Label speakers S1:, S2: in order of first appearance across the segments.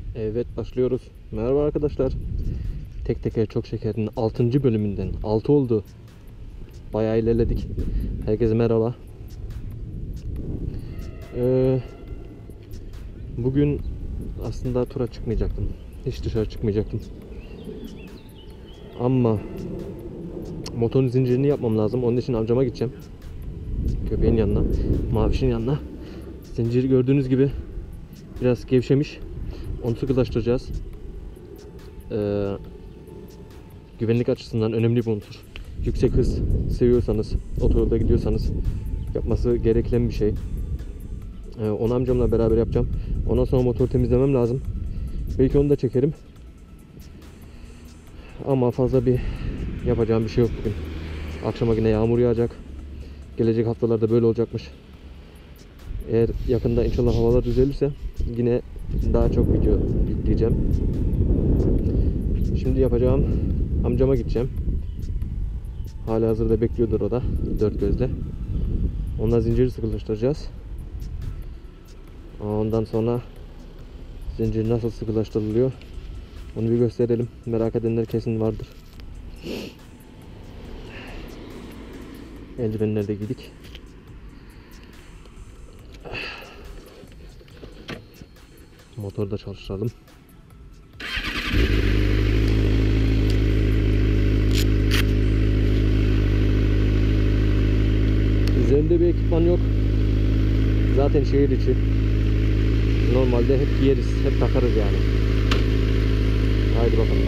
S1: Evet, başlıyoruz. Merhaba arkadaşlar. Tek Teker Çok Şeker'in 6. bölümünden 6 oldu. Bayağı ilerledik. Herkese merhaba. Bugün aslında tura çıkmayacaktım. Hiç dışarı çıkmayacaktım. Ama motorun zincirini yapmam lazım. Onun için amcama gideceğim. Köpeğin yanına. Mavişin yanına. Zinciri gördüğünüz gibi biraz gevşemiş. Onu sıkılaştıracağız. Güvenlik açısından önemli bir unsur. Yüksek hız seviyorsanız, otoyolda gidiyorsanız yapması gereken bir şey. Onu amcamla beraber yapacağım. Ondan sonra motor temizlemem lazım. Belki onu da çekerim. Ama fazla bir yapacağım bir şey yok bugün. Akşama yine yağmur yağacak. Gelecek haftalarda böyle olacakmış. Eğer yakında inşallah havalar düzelirse yine daha çok video yükleyeceğim. Şimdi yapacağım, amcama gideceğim. Halihazırda bekliyordur o da dört gözle. Onunla zinciri sıkılaştıracağız. Ondan sonra zincir nasıl sıkılaştırılıyor onu bir gösterelim. Merak edenler kesin vardır. Eldivenleri de giydik. Motoru da çalıştıralım. Üzerimde bir ekipman yok. Zaten şehir içi. Normalde hep giyeriz, hep takarız yani. Haydi bakalım.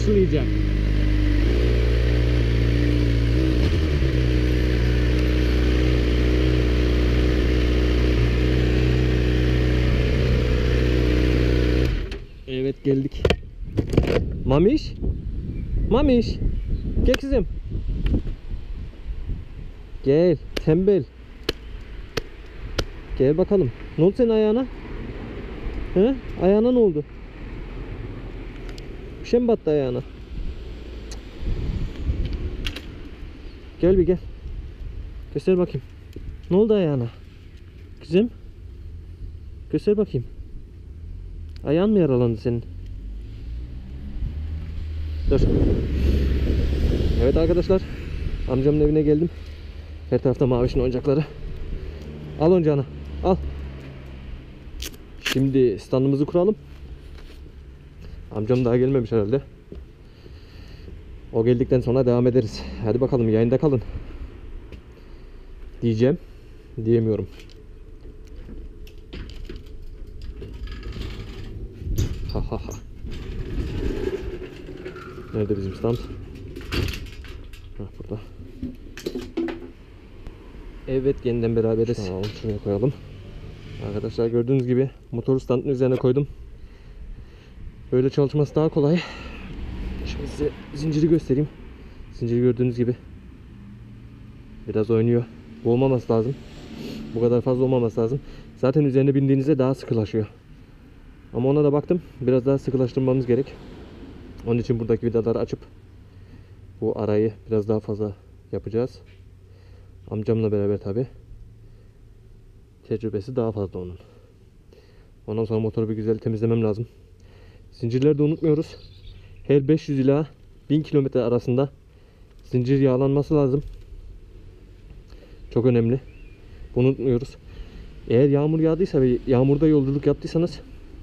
S2: karşılayacak.
S1: Evet, geldik. Mamiş. Mamiş. Gel kızım. Gel tembel. Gel bakalım. Ne oldu senin ayağına? He? Ayağına ne oldu? Bir şey mi battı ayağına? Cık. Gel bir gel. Göster bakayım. Ne oldu ayağına? Kızım. Göster bakayım. Ayağın mı yaralandı senin? Dur. Evet arkadaşlar. Amcamın evine geldim. Her tarafta Maviş'in oyuncakları. Al oyuncağını. Al. Şimdi standımızı kuralım. Amcam daha gelmemiş herhalde. O geldikten sonra devam ederiz. Hadi bakalım, yayında kalın. Diyeceğim. Diyemiyorum. Ha ha ha. Nerede bizim stand? Hah, burada. Evet, yeniden beraberiz. Tamam, şuraya koyalım. Arkadaşlar gördüğünüz gibi motoru standın üzerine koydum. Böyle çalışması daha kolay. Şimdi size zinciri göstereyim. Zinciri gördüğünüz gibi biraz oynuyor. Bu olmaması lazım. Bu kadar fazla olmaması lazım. Zaten üzerine bindiğinizde daha sıkılaşıyor. Ama ona da baktım. Biraz daha sıkılaştırmamız gerek. Onun için buradaki vidaları açıp bu arayı biraz daha fazla yapacağız. Amcamla beraber tabi. Tecrübesi daha fazla onun. Ondan sonra motoru bir güzel temizlemem lazım. Zincirleri de unutmuyoruz. Her 500 ila 1000 kilometre arasında zincir yağlanması lazım. Çok önemli. Bunu unutmuyoruz. Eğer yağmur yağdıysa ve yağmurda yolculuk yaptıysanız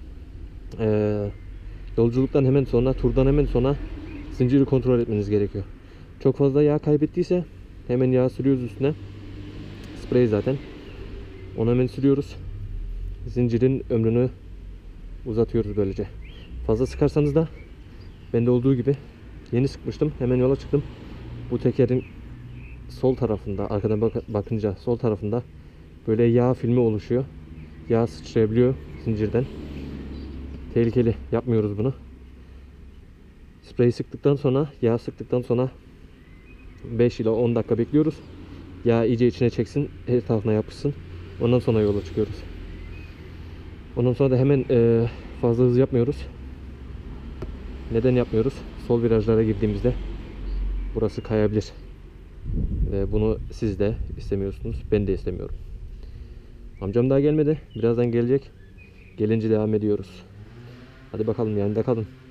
S1: yolculuktan hemen sonra, turdan hemen sonra zinciri kontrol etmeniz gerekiyor. Çok fazla yağ kaybettiyse hemen yağ sürüyoruz üstüne. Sprey zaten. Onu hemen sürüyoruz. Zincirin ömrünü uzatıyoruz böylece. Fazla sıkarsanız da bende olduğu gibi yeni sıkmıştım. Hemen yola çıktım. Bu tekerin sol tarafında, arkadan bakınca sol tarafında böyle yağ filmi oluşuyor. Yağ sıçrayabiliyor zincirden. Tehlikeli. Yapmıyoruz bunu. Spreyi sıktıktan sonra, yağ sıktıktan sonra 5 ila 10 dakika bekliyoruz. Yağ iyice içine çeksin, her tarafına yapışsın. Ondan sonra yola çıkıyoruz. Ondan sonra da hemen fazla hız yapmıyoruz. Neden yapmıyoruz? Sol virajlara girdiğimizde burası kayabilir. Ve bunu siz de istemiyorsunuz. Ben de istemiyorum. Amcam daha gelmedi. Birazdan gelecek. Gelince devam ediyoruz. Hadi bakalım, yanında kalın.